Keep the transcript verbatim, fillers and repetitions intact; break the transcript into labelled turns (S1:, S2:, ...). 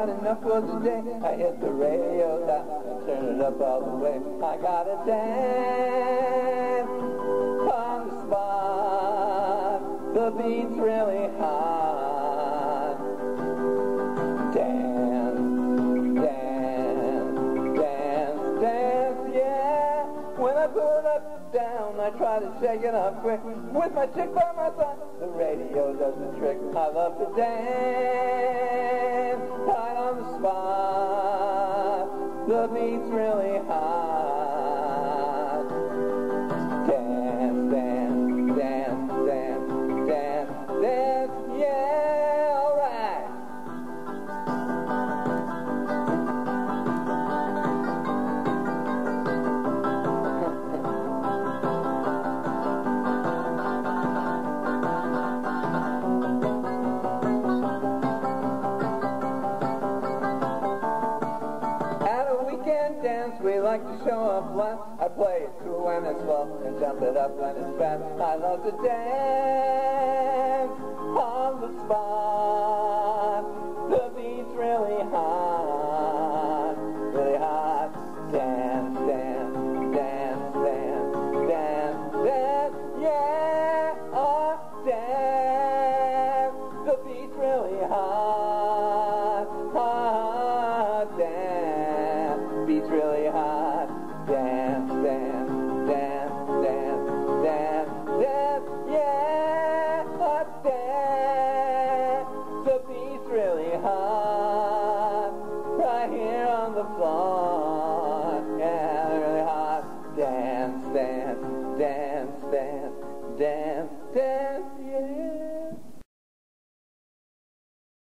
S1: had enough for today. I hit the radio down and turn it up all the way. I gotta dance on the spot. The beat's really hot. Dance, dance, dance, dance, yeah. When I put it up down, I try to shake it up quick. With my chick by my side, the radio does the trick. I love to dance right on the spot. The beat's really hot. Dance, dance, dance, dance, dance, dance, yeah, all right. Dance, we like to show off life. I play it cool when it's slow and jump it up when it's fast. I love to dance on the spot. The beat's really hot, really hot. Dance, dance, dance, dance, dance, dance, yeah, oh, dance. The beat's really hot, hot, dance. Beat's really hot. Dance, dance, dance, dance, dance, dance, yeah, hot dance. The beat's really hot. Right here on the floor. Yeah, really hot. Dance, dance, dance, dance, dance.